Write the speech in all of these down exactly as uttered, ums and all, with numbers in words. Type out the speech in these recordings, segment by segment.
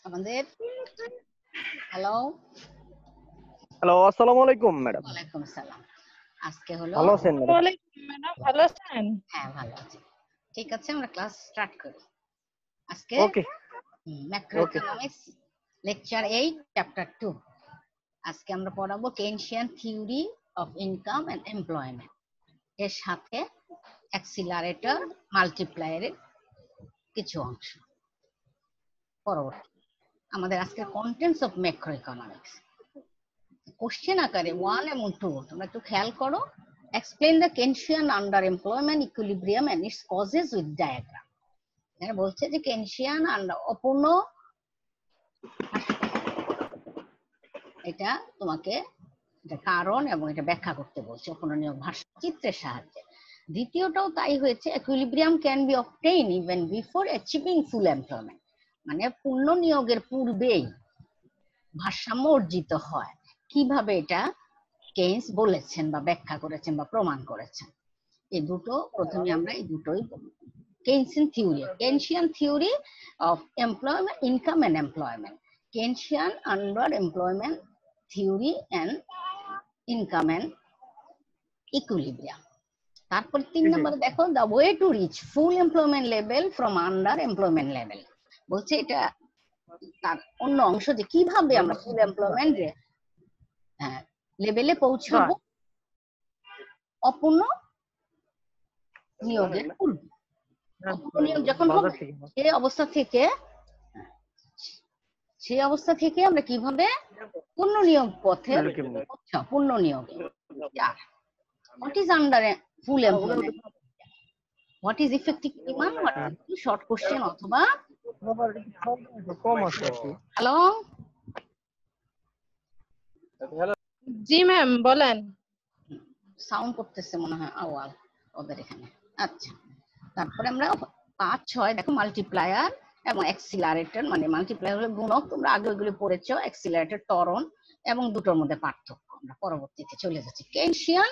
আমাদের hello hello, আসসালামু আলাইকুম ম্যাডাম। ওয়ালাইকুম সালাম। আজকে হলো ভালো আছেন ম্যাডাম? ওয়ালাইকুম ম্যাডাম, ভালো আছেন? হ্যাঁ ভালো আছি। ঠিক আছে, আমরা ক্লাস স্টার্ট করি। আজকে okay macroeconomics lecture eight chapter two. আজকে আমরা পড়াবো Keynesian theory of income and employment এর সাথে অ্যাক্সিলারেটর মাল্টিপ্লায়ারের কিছু অংশ। পরবর্তী আমাদের আজকে contents of macroeconomics question আকারে ওয়ান এবং টু তোমরা একটু খেয়াল করো। Explain the Keynesian underemployment equilibrium and its causes with diagram. এখানে বলছে যে কেনশিয়ান আন্ডার অপূর্ণ, এটা তোমাকে এটা কারণ এবং এটা ব্যাখ্যা করতে বলছে অপূর্ণ নিয়োগ ভাষা চিত্রের সাহায্যে। দ্বিতীয়টাও তাই হয়েছে, equilibrium can be obtain even before achieving full employment, মানে পূর্ণ নিয়োগের পূর্বেই ভারসাম্য অর্জিত হয়। কিভাবে এটা কেইন্স বলেছেন বা ব্যাখ্যা করেছেন বা প্রমাণ করেছেন, এই দুটো প্রথমে আমরা এই দুটোই Keynesian theory, Keynesian theory of employment income and employment, Keynesian underemployment theory and income and equilibrium. তারপর তিন নম্বরে দেখো the way to reach full employment level from underemployment level. বলছে এটা তার অন্য অংশ যে কিভাবে আমরা ফুল এমপ্লয়মেন্ট লেভেলে পৌঁছাবো অপূর্ণ নিয়োগের পূর্বে। অপূর্ণ নিয়োগ যখন হবে সেই অবস্থা থেকে সেই অবস্থা থেকে আমরা কিভাবে পূর্ণ নিয়োগ পথে পূর্ণ নিয়োগ। What is under full employment, what is effective demand, what is short question অথবা হ্যালো জি ম্যাম বলেন। সাউন্ড করতেছে মনে হয় আওয়াজ ওদের এখানে। আচ্ছা, তারপরে আমরা পাঁচ ছয় দেখো মাল্টিপ্লায়ার এবং অ্যাক্সিলারেটর, মানে মাল্টিপ্লায়ার হলো গুণক, তোমরা আগে ওইগুলো পড়েছো, অ্যাক্সিলারেটর ত্বরণ, এবং দুটোর মধ্যে পার্থক্য আমরা পরবর্তীতে চলে যাচ্ছি। Keynesian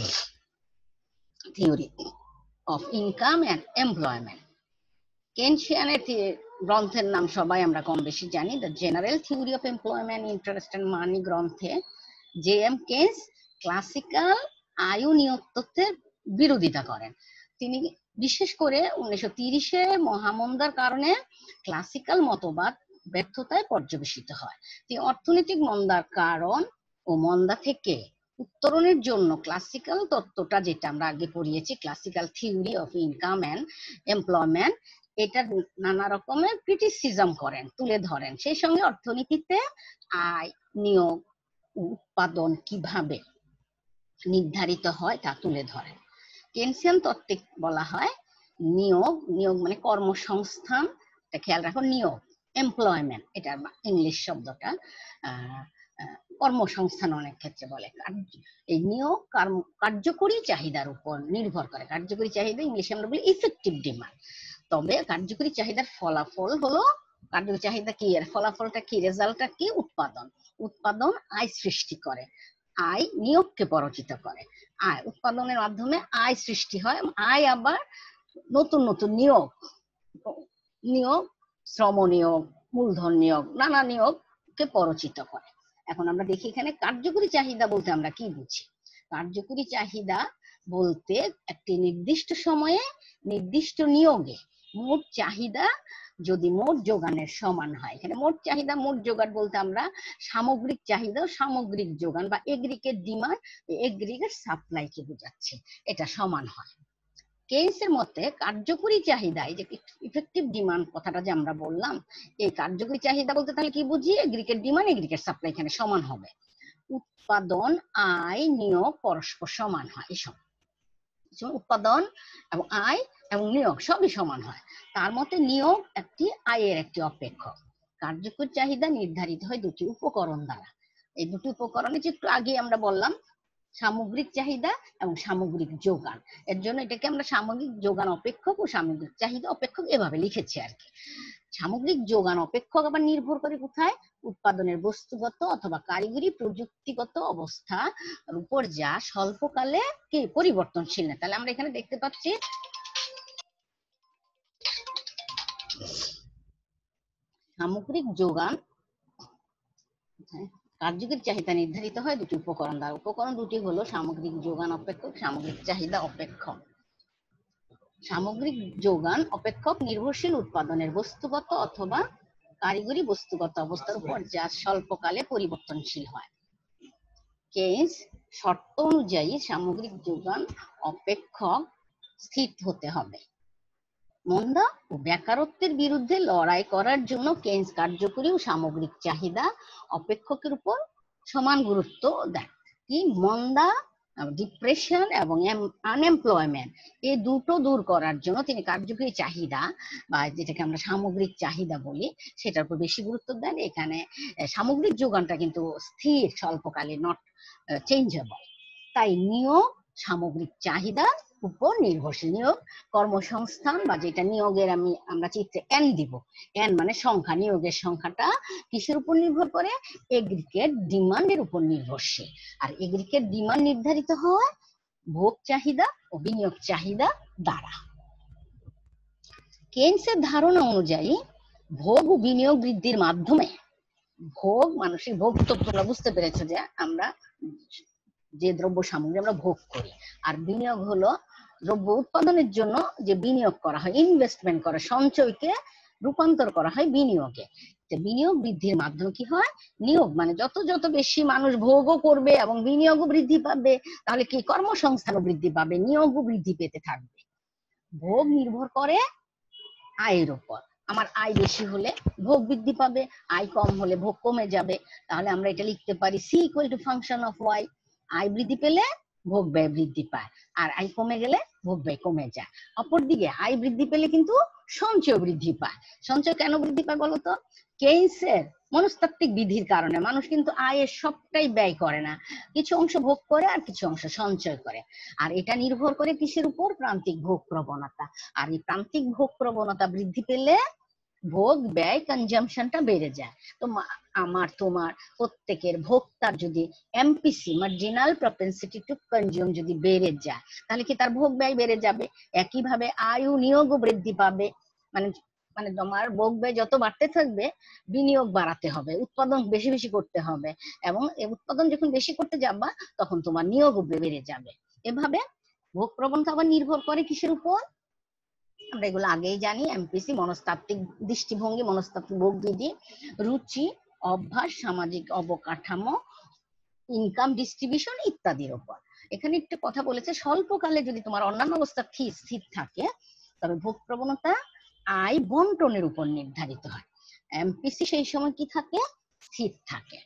theory of income and employment, কেনশিয়ানের গ্রন্থের নাম সবাই আমরা কম বেশি জানি, the general theory of employment interest and money গ্রন্থে জে এম কেনস ক্লাসিক্যাল আয়ু নিয়োগ তত্ত্বের বিরোধিতা করেন। তিনি বিশেষ করে উনিশশো তিরিশে মহামন্দার কারণে ক্লাসিক্যাল মতবাদ ব্যর্থতায় পর্যবেসিত হয়। তিনি অর্থনৈতিক মন্দার কারণ ও মন্দা থেকে উত্তরণের জন্য ক্লাসিক্যাল তত্ত্বটা, যেটা আমরা আগে পড়িয়েছি classical theory of income and employment, এটা নানা রকমের ক্রিটিসিজম করেন, তুলে ধরেন। সেই সঙ্গে অর্থনীতিতে আয়, নিয়োগ, উৎপাদন কিভাবে নির্ধারিত হয় তা তুলে ধরেন। কেনশিয়ান তত্ত্বে বলা হয় নিয়োগ, নিয়োগ মানে কর্মসংস্থান, এটা খেয়াল রাখো, নিয়োগ এমপ্লয়মেন্ট, এটা ইংলিশ শব্দটা, কর্মসংস্থান অনেক ক্ষেত্রে বলে। এই নিয়োগ কার্যকরী চাহিদার উপর নির্ভর করে। কার্যকরী চাহিদা ইংলিশে আমরা বলি ইফেক্টিভ ডিমান্ড। তবে কার্যকরী চাহিদার ফলাফল হলো, কার্যকরী চাহিদা কি, এর ফলাফলটা কি, রেজাল্টটা কি, উৎপাদন। উৎপাদন আয় সৃষ্টি করে, আয় নিয়োগকে পরচিত করে। আয় উৎপাদনের মাধ্যমে আয় সৃষ্টি হয়, আয় আবার নতুন নতুন নিয়োগ, নিয়োগ শ্রম নিয়োগ, মূলধন নিয়োগ, নানা নিয়োগকে পরচিত করে। এখন আমরা দেখি এখানে কার্যকরী চাহিদা বলতে আমরা কি বুঝি। কার্যকরী চাহিদা বলতে একটি নির্দিষ্ট সময়ে নির্দিষ্ট নিয়োগে মোট চাহিদা যদি মোট যোগানের সমান হয়। এখানে মোট চাহিদা মোট যোগান বলতে আমরা সামগ্রিক চাহিদা ও সামগ্রিক যোগান বা এগ্রিগেট ডিমান্ড, এগ্রিগেট সাপ্লাইকে বোঝাচ্ছে, এটা সমান হয়। কেইন্সের মতে কার্যকরী চাহিদা, এই যে ইফেক্টিভ ডিমান্ড কথাটা যে আমরা বললাম, এই কার্যকরী চাহিদা বলতে তাহলে কি বুঝি, এগ্রিগেট ডিমান্ড এগ্রিগেট সাপ্লাই এখানে সমান হবে। উৎপাদন, আয়, নিয়োগ পরস্পর সমান হয়, এসব উৎপাদন এবং আয় এবং নিয়োগ সবই সমান হয়। তার মতে নিয়োগ একটি আয়ের একটি অপেক্ষক। কার্যকরী চাহিদা নির্ধারিত হয় দুটি উপকরণ দ্বারা। এই দুটি উপকরণে যে একটু আগে আমরা বললাম, সামগ্রিক চাহিদা এবং সামগ্রিক যোগান। এর জন্য এটাকে আমরা সামগ্রিক যোগান অপেক্ষক ও সামগ্রিক চাহিদা অপেক্ষক এভাবে লিখেছি আর কি। সামগ্রিক যোগান অপেক্ষক আবার নির্ভর করে কোথায়, উৎপাদনের বস্তুগত অথবা কারিগরি প্রযুক্তিগত অবস্থার উপর, যা স্বল্পকালে কি পরিবর্তনশীল না। তাহলে আমরা এখানে দেখতে পাচ্ছি সামগ্রিক যোগান, কার্যকরী চাহিদা নির্ধারিত হয় দুটি উপকরণ দ্বারা। উপকরণ দুটি হলো সামগ্রিক যোগান অপেক্ষক, সামগ্রিক চাহিদা অপেক্ষক। সামগ্রিক যোগান অপেক্ষক নির্ভরশীল উৎপাদনের বস্তুগত অথবা কারিগরি বস্তুগত অবস্থার উপর যা স্বল্পকালে পরিবর্তনশীল হয়। কেইন্স শর্ত অনুযায়ী সামগ্রিক যোগান অপেক্ষক স্থির হতে হবে। মন্দা ও বেকারত্বের বিরুদ্ধে লড়াই করার জন্য কেইন্স কার্যকরী ও সামগ্রিক চাহিদা অপেক্ষকের উপর সমান গুরুত্ব দেন। কি মন্দা, ডিপ্রেশন এবং আনএমপ্লয়মেন্ট এই দুটো দূর করার জন্য তিনি কার্যকরী চাহিদা বা যেটাকে আমরা সামগ্রিক চাহিদা বলি সেটার উপর বেশি গুরুত্ব দেন। এখানে সামগ্রিক যোগানটা কিন্তু স্থির, স্বল্পকালীন, নট চেঞ্জেবল। তাই নিয়োগ সামগ্রিক চাহিদা উপর নির্ভরশীল। নিয়োগ কর্মসংস্থান বা যেটা নিয়োগের আমি আমরা চিত্রে এন দিব, এন মানে সংখ্যা, নিয়োগের সংখ্যাটা কিসের উপর নির্ভর করে? এগ্রিগেট ডিমান্ডের উপর নির্ভরশীল। আর এগ্রিগেট ডিমান্ড নির্ধারিত হয় ভোগ চাহিদা ও বিনিয়োগ চাহিদা দ্বারা। কেইন্সের ধারণা অনুযায়ী ভোগ ও বিনিয়োগ বৃদ্ধির মাধ্যমে, ভোগ মানসিক ভোগ তো তোমরা বুঝতে পেরেছো যে আমরা যে দ্রব্য সামগ্রী আমরা ভোগ করি, আর বিনিয়োগ হলো দ্রব্য উৎপাদনের জন্য যে বিনিয়োগ করা হয়, ইনভেস্টমেন্ট করা, সঞ্চয়কে রূপান্তর করা হয় বিনিয়োগে। বিনিয়োগ বৃদ্ধির মাধ্যমে কি হয়? নিয়োগ মানে যত যত বেশি মানুষ ভোগও করবে এবং বিনিয়োগও বৃদ্ধি পাবে, তাহলে কি কর্মসংস্থানও বৃদ্ধি পাবে, নিয়োগও বৃদ্ধি পেতে থাকবে। ভোগ নির্ভর করে আয়ের উপর। আমার আয় বেশি হলে ভোগ বৃদ্ধি পাবে, আয় কম হলে ভোগ কমে যাবে। তাহলে আমরা এটা লিখতে পারি C equal to function of Y. আয় বৃদ্ধি পেলে ভোগ ব্যয় বৃদ্ধি পায়, আর আয় কমে গেলে ভোগ ব্যয় কমে যায়। অপরদিকে আয় বৃদ্ধি পেলে কিন্তু সঞ্চয় বৃদ্ধি পায়। সঞ্চয় কেন বৃদ্ধি পায় বলতো? কেইন্সের মনস্তাত্ত্বিক বিধির কারণে মানুষ কিন্তু আয়ের সবটাই ব্যয় করে না, কিছু অংশ ভোগ করে আর কিছু অংশ সঞ্চয় করে। আর এটা নির্ভর করে কিসের উপর? প্রান্তিক ভোগ প্রবণতা। আর এই প্রান্তিক ভোগ প্রবণতা বৃদ্ধি পেলে ভোগ ব্যয় কনজাম্পশনটা বেড়ে যায়। তো আমার তোমার প্রত্যেকের ভোক্তার যদি MPC marginal propensity to consume যদি বেড়ে যায়, তাহলে কি তার ভোগ ব্যয় বেড়ে যাবে। একইভাবে আয় ও নিয়োগও বৃদ্ধি পাবে। মানে মানে তোমার ভোগ ব্যয় যত বাড়তে থাকবে, বিনিয়োগ বাড়াতে হবে, উৎপাদন বেশি বেশি করতে হবে, এবং উৎপাদন যখন বেশি করতে যাবা তখন তোমার নিয়োগও বেড়ে যাবে। এভাবে ভোগ প্রবণতা আবার নির্ভর করে কিসের উপর? আমরা এগুলো আগেই জানি, এমপিসি মনস্তাত্ত্বিক দৃষ্টিভঙ্গি, মনস্তাত্ত্বিক ভোগ বিধি, রুচি, অভ্যাস, সামাজিক অবকাঠামো, ইনকাম ডিস্ট্রিবিউশন ইত্যাদির উপর। এখানে একটা কথা বলেছে, স্বল্পকালে যদি তোমার অন্যান্য অবস্থা স্থির থাকে তবে ভোগ প্রবণতা আয় বন্টনের উপর নির্ধারিত হয়। এমপিসি সেই সময় কি থাকে? স্থির থাকে।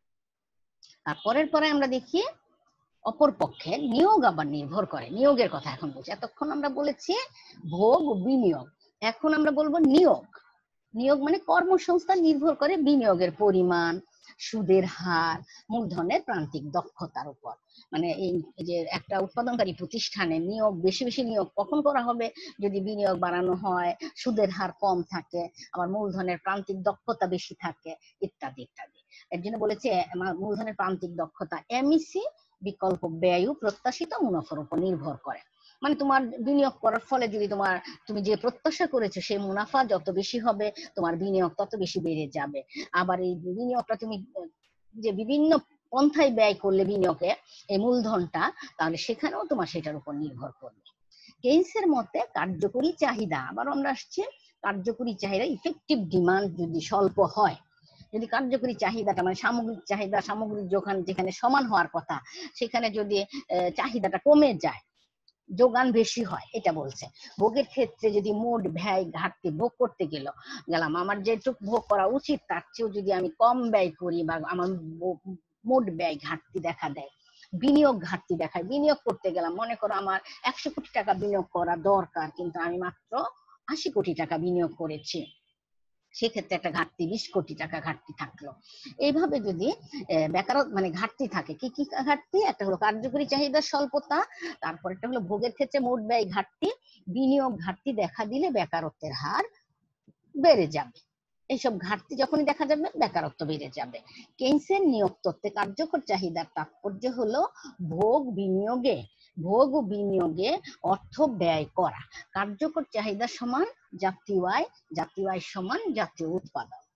তারপরের পরে আমরা দেখি অপর পক্ষে নিয়োগ আবার নির্ভর করে। নিয়োগের কথা এখন বলছি। এতক্ষণ আমরা বলেছি ভোগ ও বিনিয়োগ, এখন আমরা বলবো নিয়োগ। নিয়োগ মানে কর্মসংস্থান নির্ভর করে বিনিয়োগের পরিমাণ, সুদের হার, মূলধনের প্রান্তিক দক্ষতার উপর। মানে এই যে একটা উৎপাদনকারী প্রতিষ্ঠানে নিয়োগ, বেশি বেশি নিয়োগ কখন করা হবে? যদি বিনিয়োগ বাড়ানো হয়, সুদের হার কম থাকে, আবার মূলধনের প্রান্তিক দক্ষতা বেশি থাকে, ইত্যাদি ইত্যাদি। এর জন্য বলেছে মূলধনের প্রান্তিক দক্ষতা এমইসি বিকল্প ব্যয় প্রত্যাশিত মুনাফার উপর নির্ভর করে। মানে তোমার বিনিয়োগ করার ফলে যদি তোমার তুমি যে প্রত্যাশা করেছো সেই মুনাফা যত বেশি হবে, তোমার বিনিয়োগ তত বেশি বেড়ে যাবে। আবার এই বিনিয়োগটা তুমি যে বিভিন্ন পন্থায় ব্যয় করলে বিনিয়োগে এই মূলধনটা, তাহলে সেখানেও তোমার সেটার উপর নির্ভর করবে। কেইন্সের মতে কার্যকরী চাহিদা, আবার আমরা আসছি কার্যকরী চাহিদা, ইফেক্টিভ ডিমান্ড যদি স্বল্প হয়, যদি কার্যকরী চাহিদাটা মানে সামগ্রিক চাহিদা, সামগ্রিক যোগান যেখানে সমান হওয়ার কথা, সেখানে যদি চাহিদাটা কমে যায়, যোগান বেশি হয়, এটা বলছে। ভোগের ক্ষেত্রে যদি মোট ব্যয় ঘাটতি, ভোগ করতে গেল গেলাম আমার যেটুকু ভোগ করা উচিত তার চেয়েও যদি আমি কম ব্যয় করি, বা আমার মোট ব্যয় ঘাটতি দেখা দেয়, বিনিয়োগ ঘাটতি দেখায়। বিনিয়োগ করতে গেলাম, মনে করো আমার একশো কোটি টাকা বিনিয়োগ করা দরকার, কিন্তু আমি মাত্র আশি কোটি টাকা বিনিয়োগ করেছি, সেক্ষেত্রে একটা ঘাটতি বিশ কোটি টাকা ঘাটতি থাকলো। এইভাবে যদি বেকারত্ব মানে ঘাটতি থাকে, কি কি ঘাটতি? একটা হলো কার্যকরী চাহিদার স্বল্পতা, তারপর একটা হলো ভোগের ক্ষেত্রে মোট ব্যয় ঘাটতি, বিনিয়োগ ঘাটতি দেখা দিলে বেকারত্বের হার বেড়ে যাবে। এইসব ঘাটতি যখনই দেখা যাবে বেকারত্ব বেড়ে যাবে। কেইন্সের নিয়োগ তত্ত্বে কার্যকর চাহিদার তাৎপর্য হলো ভোগ বিনিয়োগে ভোগ ও বিনিয়োগে অর্থ ব্যয় করা। কার্যকর চাহিদা সমান জাতীয় আয়, জাতীয় আয় সমান জাতীয় উৎপাদন।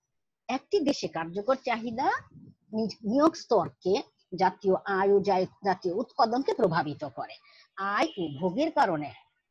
একটি দেশে কার্যকর চাহিদা নিয়োগ স্তরকে, জাতীয় আয় ও জাতীয় উৎপাদনকে প্রভাবিত করে। আয় ও ভোগের কারণে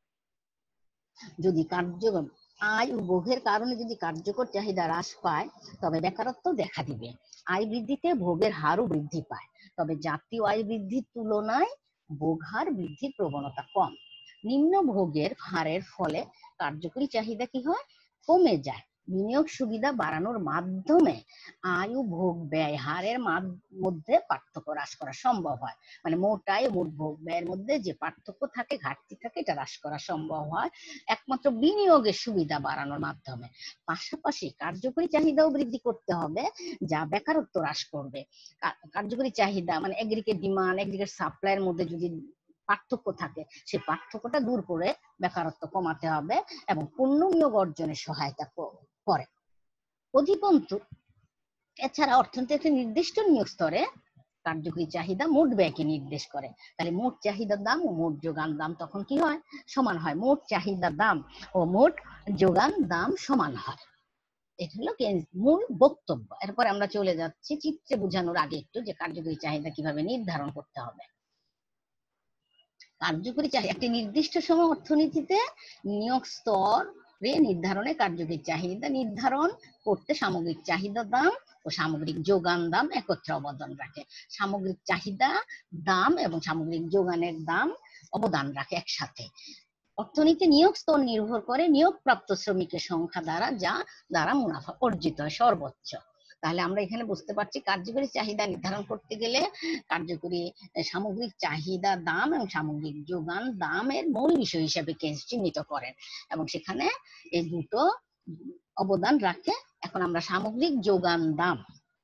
যদি কার্য আয় ও ভোগের কারণে যদি কার্যকর চাহিদা হ্রাস পায় তবে বেকারত্ব দেখা দিবে। আয় বৃদ্ধিতে ভোগের হারও বৃদ্ধি পায়, তবে জাতীয় আয় বৃদ্ধির তুলনায় ভোগ হার বৃদ্ধির প্রবণতা কম। নিম্ন ভোগের হারের ফলে কার্যকরী চাহিদা কি হয়? কমে যায়। বিনিয়োগ সুবিধা বাড়ানোর মাধ্যমে আয় ও ভোগ ব্যয় হারের মধ্যে পার্থক্য হ্রাস করা সম্ভব হয়। মানে মোট আয় ও মোট ভোগ ব্যয়ের মধ্যে যে পার্থক্য থাকে, ঘাটতি থাকে, এটা হ্রাস করা সম্ভব হয় একমাত্র বিনিয়োগের সুবিধা বাড়ানোর মাধ্যমে। পাশাপাশি কার্যকরী চাহিদাও বৃদ্ধি করতে হবে, যা বেকারত্ব হ্রাস করবে। কার্যকরী চাহিদা মানে এগ্রিগেট ডিমান্ড, এগ্রিগেট সাপ্লাইয়ের মধ্যে যদি পার্থক্য থাকে, সেই পার্থক্যটা দূর করে বেকারত্ব কমাতে হবে এবং পণ্য নিয়োগ অর্জনে সহায়তা করে। অধিকন্তু এছাড়া অর্থনীতির একটি নির্দিষ্ট নিয়োগ স্তরে কার্যকরী চাহিদা মোট ব্যয়কে নির্দেশ করে। তাহলে মোট চাহিদার দাম ও মোট যোগান দাম তখন কি হয়? সমান হয়। মোট চাহিদার দাম ও মোট যোগান দাম সমান হয়। এটা হলো মূল বক্তব্য। এরপর আমরা চলে যাচ্ছি চিত্রে বোঝানোর আগে একটু যে কার্যকরী চাহিদা কিভাবে নির্ধারণ করতে হবে। কার্যকরী চাহিদা একটি নির্দিষ্ট সময় অর্থনীতিতে নিয়োগ স্তরে নির্ধারণে কার্যকরী চাহিদা নির্ধারণ করতে সামগ্রিক চাহিদা দাম ও সামগ্রিক যোগান দাম একত্রে অবদান রাখে। সামগ্রিক চাহিদা দাম এবং সামগ্রিক যোগানের দাম অবদান রাখে একসাথে। অর্থনীতি নিয়োগ স্তর নির্ভর করে নিয়োগপ্রাপ্ত শ্রমিকের সংখ্যা দ্বারা, যা দ্বারা মুনাফা অর্জিত হয় সর্বোচ্চ। তাহলে আমরা এখানে বুঝতে পারছি কার্যকরী চাহিদা নির্ধারণ করতে গেলে কার্যকরী সামগ্রিক চাহিদা দাম এবং সামগ্রিক যোগান দামের মূল বিষয় হিসেবে চিহ্নিত করেন এবং সেখানে এই দুটো অবদান রাখে। এখন আমরা সামগ্রিক যোগান দাম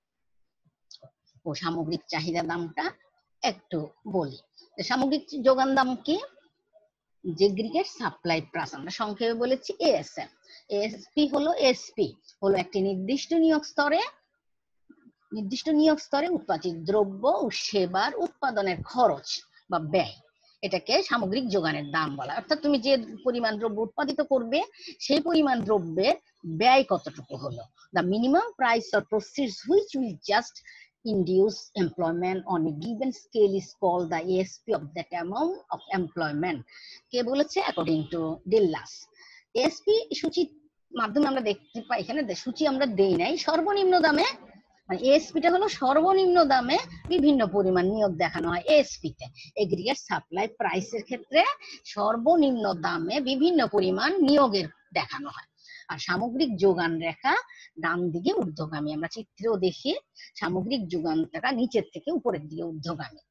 ও সামগ্রিক চাহিদা দামটা একটু বলি। সামগ্রিক যোগান দাম কি? এগ্রিগেট সাপ্লাই প্রাইস, আমরা সংক্ষেপে বলেছি এএসএম। এএসপি হলো এসপি হলো একটি নির্দিষ্ট নিয়োগ স্তরে নির্দিষ্ট নিয়োগ স্তরে উৎপাদিত দ্রব্য ও সেবার উৎপাদনের খরচ বা ব্যয়, এটাকে সামগ্রিক যোগানের দাম বলা। অর্থাৎ তুমি যে পরিমাণ দ্রব্য উৎপাদিত করবে সেই পরিমাণ দ্রব্যের ব্যয় কতটুকু হলো। The minimum price or proceeds which will just induce employment on a given scale is called the A S P of that amount of employment. কে বলেছে? According to Dillard. A S P সূচির মাধ্যমে আমরা দেখতে পাই, এখানে সূচি আমরা দেই নাই, সর্বনিম্ন দামে মানে এএসপিটা হলো সর্বনিম্ন দামে বিভিন্ন পরিমাণ নিয়োগ দেখানো হয় এএসপি তে। এগ্রিগেট সাপ্লাই প্রাইসের ক্ষেত্রে সর্বনিম্ন দামে বিভিন্ন পরিমাণ নিয়োগের দেখানো হয়। আর সামগ্রিক যোগান রেখা ডান দিকে ঊর্ধ্বগামী, আমরা চিত্রেও দেখি সামগ্রিক যোগান রেখা নিচের থেকে উপরের দিকে ঊর্ধ্বগামী।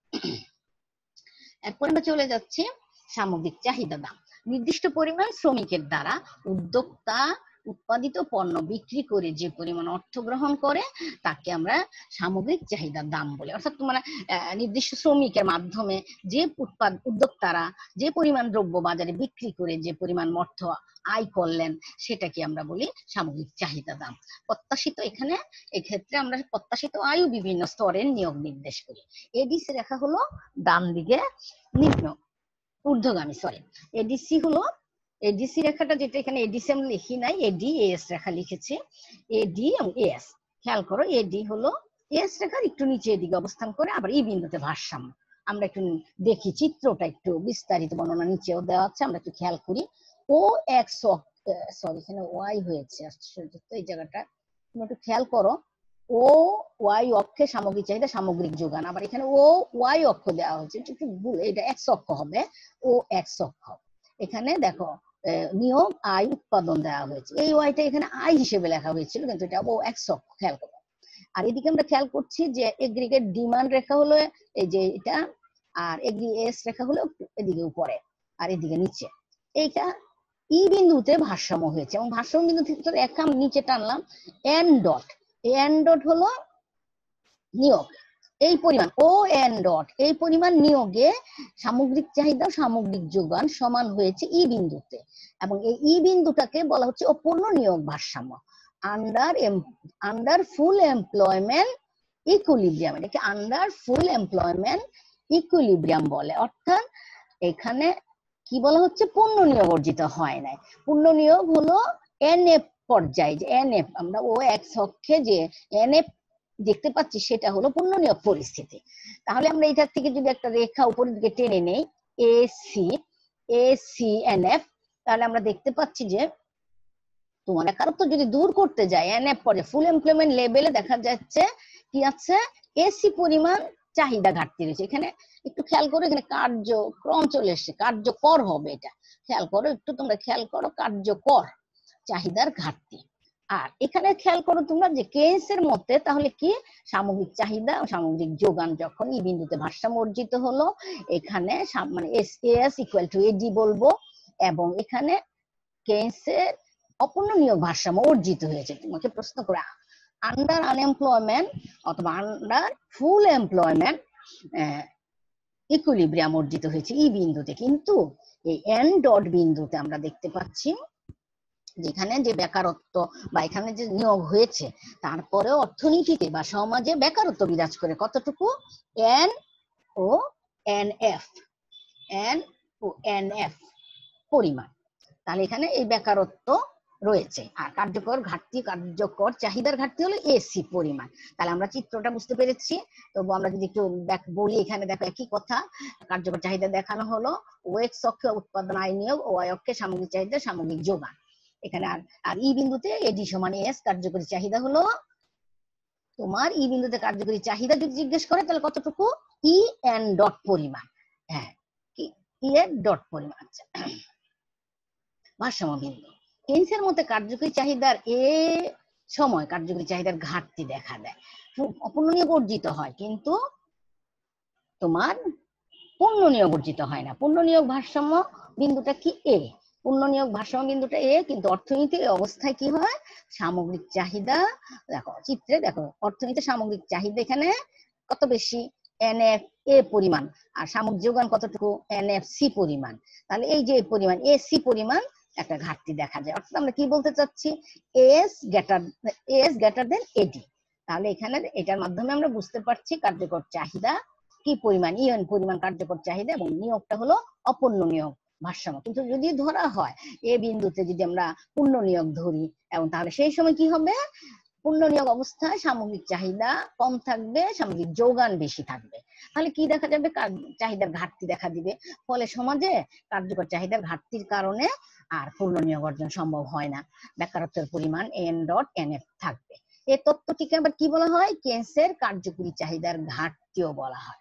এরপর আমরা চলে যাচ্ছি সামগ্রিক চাহিদা দাম। নির্দিষ্ট পরিমাণ শ্রমিকের দ্বারা উদ্যোক্তা উৎপাদিত পণ্য বিক্রি করে যে পরিমাণ অর্থ গ্রহণ করে তাকে আমরা সামগ্রিক চাহিদার দাম বলি। অর্থাৎ তোমরা নির্দিষ্ট শ্রমিকের মাধ্যমে যে উৎপাদ উদ্যোক্তারা যে পরিমাণ দ্রব্য বাজারে বিক্রি করে যে পরিমাণ অর্থ আয় করলেন সেটাকে আমরা বলি সামগ্রিক চাহিদা দাম। প্রত্যাশিত এখানে এক্ষেত্রে আমরা প্রত্যাশিত আয়ও বিভিন্ন স্তরের নিয়োগ নির্দেশ করি। এডিসি রেখা হলো ডান দিকে নিম্ন ঊর্ধ্বগামী, সরি এডিসি হলো এডিসি রেখাটা, যেটা এখানে এডিসি আমি লিখি নাই, এডি এস রেখা লিখেছি, এডি এবং এস। খেয়াল করো এডি হলো এস রেখার একটু নিচে এদিকে অবস্থান করে, আবার এই বিন্দুতে ভারসাম্য। আমরা একটু দেখি চিত্রটা, একটু বিস্তারিত বর্ণনা নিচেও দেওয়া আছে, আমরা একটু খেয়াল করি। ও এক্স সরি এখানে ওয়াই হয়েছে আশ্চর্য, এই জায়গাটা তুমি একটু খেয়াল করো। ও ওয়াই অক্ষে সামগ্রিক চাহিদা সামগ্রিক যোগান, আবার এখানে ও ওয়াই অক্ষ দেওয়া হয়েছে, একটু ভুল, এটা এক্স অক্ষ হবে, ও এক্স অক্ষ। এখানে দেখো নিয়োগ আয় উৎপাদন দেওয়া হয়েছে, এই ওয়াইটা এখানে আয় হিসেবে লেখা হয়েছিল কিন্তু এটা ও এক্স অক্ষ, খেয়াল করো। আর এদিকে আমরা খেয়াল করছি যে এগ্রিগেট ডিমান্ড রেখা হলো এই যে এটা, আর এগ্রি এস রেখা হলো এদিকে উপরে আর এদিকে নিচে। এইটা ই বিন্দুতে ভারসাম্য হয়েছে এবং ভারসাম্য বিন্দু থেকে রেখা আমি নিচে টানলাম, এন ডট, এন ডট হলো নিয়োগ, এই পরিমাণ ও এন ডট এই পরিমাণ নিয়োগে সামগ্রিক চাহিদা সামগ্রিক যোগান সমান হয়েছে ই বিন্দুতে, এবং এই ই বিন্দুটাকে বলা হচ্ছে অপূর্ণ নিয়োগ ভারসাম্য, under under full employment equilibrium, এটাকে আন্ডার ফুল এমপ্লয়মেন্ট ইকুইলিব্রিয়াম বলে। অর্থাৎ এখানে কি বলা হচ্ছে? পূর্ণ নিয়োগ অর্জিত হয় নাই। পূর্ণ নিয়োগ হলো এন এফ পর্যায়ে যে এনএফ আমরা ও এক্স অক্ষে যে এনএফ দেখতে পাচ্ছি সেটা হলো পূর্ণ নিয়োগ পরিস্থিতি। তাহলে আমরা এটা থেকে যদি একটা রেখা উপরের দিকে টেনে নেই A C A C N F, তাহলে আমরা দেখতে পাচ্ছি যে তোমার বেকারত্ব যদি দূর করতে যায় এনএফ পর্যায়ে ফুল এমপ্লয়মেন্ট লেভেলে দেখা যাচ্ছে কি আছে এসি পরিমাণ চাহিদা ঘাটতি রয়েছে। এখানে একটু খেয়াল করো, এখানে কার্যক্রম চলে এসছে, কার্যকর হবে এটা, খেয়াল করো একটু, তোমরা খেয়াল করো কার্যকর চাহিদার ঘাটতি। আর এখানে খেয়াল করো তোমরা যে কেসের মতে তাহলে কি সামগ্রিক চাহিদা সামগ্রিক যোগান যখন এই বিন্দুতে ভারসাম্য অর্জিত হলো, এখানে মানে S S equal to AD বলবো, এবং এখানে কেসের অপূর্ণ নিয়োগ ভারসাম্য অর্জিত হয়েছে। তোমাকে প্রশ্ন করে আন্ডার আনএমপ্লয়মেন্ট অথবা আন্ডার ফুল এমপ্লয়মেন্ট ইকুইলিব্রিয়াম অর্জিত হয়েছে এই বিন্দুতে। কিন্তু এই এন ডট বিন্দুতে আমরা দেখতে পাচ্ছি যেখানে যে বেকারত্ব বা এখানে যে নিয়োগ হয়েছে তারপরে অর্থনীতিতে বা সমাজে বেকারত্ব বিরাজ করে কতটুকু N O N F N O N F পরিমাণ। তাহলে এখানে এই বেকারত্ব রয়েছে। আর কার্যকর ঘাটতি কার্যকর চাহিদার ঘাটতি হলো এসি পরিমাণ। তাহলে আমরা চিত্রটা বুঝতে পেরেছি। তবু আমরা যদি একটু বলি, এখানে দেখো একই কথা, কার্যকর চাহিদা দেখানো হলো ও এক্স অক্ষে উৎপাদন আয় নিয়োগ ও ওয়াই অক্ষে সামগ্রিক চাহিদা সামগ্রিক যোগান। এখানে আর আর ই বিন্দুতে এডি সমান এস কার্যকরী চাহিদা হলো তোমার ই বিন্দুতে কার্যকরী চাহিদা যদি জিজ্ঞেস করে তাহলে কতটুকু ই এন ডট পরিমাণ। হ্যাঁ, ই এর ডট পরিমাণ। আচ্ছা, ভারসাম্য বিন্দু কেইন্সের মতে কার্যকরী চাহিদার এ সময় কার্যকরী চাহিদার ঘাটতি দেখা দেয়, অপূর্ণ নিয়োগ অর্জিত হয় কিন্তু তোমার পূর্ণ নিয়োগ অর্জিত হয় না। পূর্ণ নিয়োগ ভারসাম্য বিন্দুটা কি এ, পূর্ণ নিয়োগ ভারসাম্য বিন্দুটা এ, কিন্তু অর্থনীতির অবস্থায় কি হয় সামগ্রিক চাহিদা দেখো চিত্রে দেখো অর্থনীতির সামগ্রিক চাহিদা এখানে কত বেশি এন এফ এ পরিমাণ, আর সামগ্রিক যোগান কতটুকু এন এফ সি পরিমাণ। তাহলে এই যে পরিমাণ এ সি পরিমাণ একটা ঘাটতি দেখা যায়। অর্থাৎ আমরা কি বলতে চাচ্ছি S greater S greater than AD. তাহলে এখানে এটার মাধ্যমে আমরা বুঝতে পারছি কার্যকর চাহিদা কি পরিমাণ ইএন পরিমাণ কার্যকর চাহিদা এবং নিয়োগটা হলো অপূর্ণ নিয়োগ ভারসাম্য। কিন্তু যদি ধরা হয় এ বিন্দুতে যদি আমরা পূর্ণ নিয়োগ ধরি এবং তাহলে সেই সময় কি হবে পূর্ণ নিয়োগ অবস্থায় সামগ্রিক চাহিদা কম থাকবে সামগ্রিক যোগান বেশি থাকবে। তাহলে কি দেখা যাবে চাহিদার ঘাটতি দেখা দিবে, ফলে সমাজে কার্যকর চাহিদার ঘাটতির কারণে আর পূর্ণ নিয়োগ অর্জন সম্ভব হয় না, বেকারত্বের পরিমাণ এন ডট এন এফ থাকবে। এই তত্ত্বটিকে আবার কি বলা হয় কেইন্সের কার্যকরী চাহিদার ঘাটতিও বলা হয়।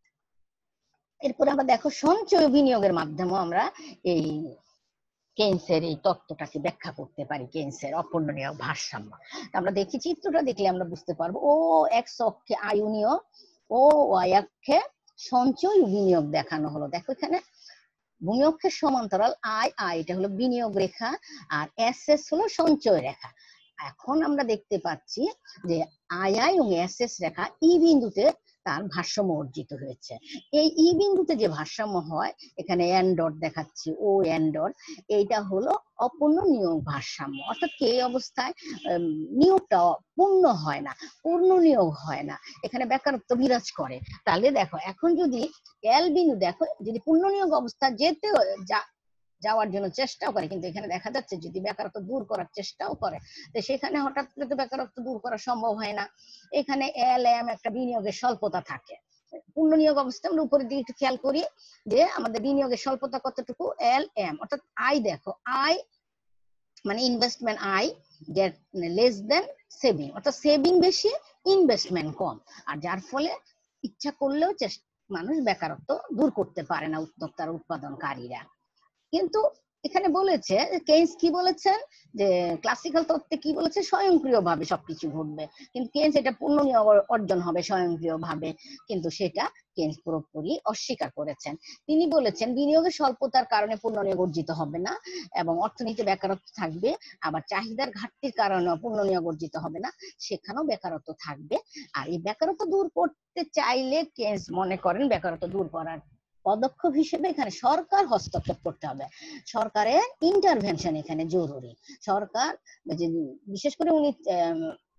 এরপরে আমরা দেখো সঞ্চয় বিনিয়োগের মাধ্যমে আমরা এই কেইন্সের এই তত্ত্বটাকে ব্যাখ্যা করতে পারি কেইন্সের অপূর্ণ নিয়োগ ভারসাম্য। আমরা দেখি চিত্রটা দেখলে আমরা বুঝতে পারবো ও এক্স অক্ষে আয় নিয়োগ ও ওয়াই অক্ষে সঞ্চয় বিনিয়োগ দেখানো হলো। দেখো এখানে ভূমি অক্ষের সমান্তরাল আয় আয় এটা হলো বিনিয়োগ রেখা আর এস এস হলো সঞ্চয় রেখা। এখন আমরা দেখতে পাচ্ছি যে আয় আয় এবং এস এস রেখা ই বিন্দুতে তার ভারসাম্য অর্জিত হয়েছে। এই ই বিন্দুতে যে ভারসাম্য হয় এখানে এন ডট দেখাচ্ছি ও এন ডট, এইটা হলো অপূর্ণ নিয়োগ ভারসাম্য। অর্থাৎ এই অবস্থায় নিয়োগটা পূর্ণ হয় না, পূর্ণ নিয়োগ হয় না, এখানে বেকারত্ব বিরাজ করে। তাহলে দেখো এখন যদি এল বিন্দু দেখো যদি পূর্ণ নিয়োগ অবস্থা যেতে যা যাওয়ার জন্য চেষ্টাও করে কিন্তু এখানে দেখা যাচ্ছে যদি বেকারত্ব দূর করার চেষ্টাও করে তো সেখানে হঠাৎ করে তো বেকারত্ব দূর করা সম্ভব হয় না। এখানে এল এম একটা বিনিয়োগের স্বল্পতা থাকে। পূর্ণ নিয়োগ অবস্থা আমরা উপরের দিকে একটু খেয়াল করি যে আমাদের বিনিয়োগের স্বল্পতা কতটুকু এল এম, অর্থাৎ আই দেখো আই মানে investment I get less than saving, অর্থাৎ সেভিং বেশি ইনভেস্টমেন্ট কম, আর যার ফলে ইচ্ছা করলেও মানুষ বেকারত্ব দূর করতে পারে না উদ্যোক্তারা উৎপাদনকারীরা। কিন্তু এখানে বলেছে কেইন্স কি বলেছেন যে ক্লাসিক্যাল তত্ত্বে কি বলেছে স্বয়ংক্রিয়ভাবে সবকিছু ঘটবে, কিন্তু কেইন্স এটা পূর্ণ নিয়োগ অর্জন হবে স্বয়ংক্রিয়ভাবে, কিন্তু সেটা কেইন্স পুরোপুরি অস্বীকার করেছেন। তিনি বলেছেন বিনিয়োগের স্বল্পতার কারণে পূর্ণ নিয়োগ অর্জিত হবে না এবং অর্থনীতি বেকারত্ব থাকবে, আবার চাহিদার ঘাটতির কারণে পূর্ণ নিয়োগ অর্জিত হবে না, সেখানেও বেকারত্ব থাকবে। আর এই বেকারত্ব দূর করতে চাইলে কেইন্স মনে করেন বেকারত্ব দূর করার পদক্ষেপ হিসেবে এখানে সরকার হস্তক্ষেপ করতে হবে, সরকারের ইন্টারভেনশন এখানে জরুরি। সরকার বিশেষ করে উনি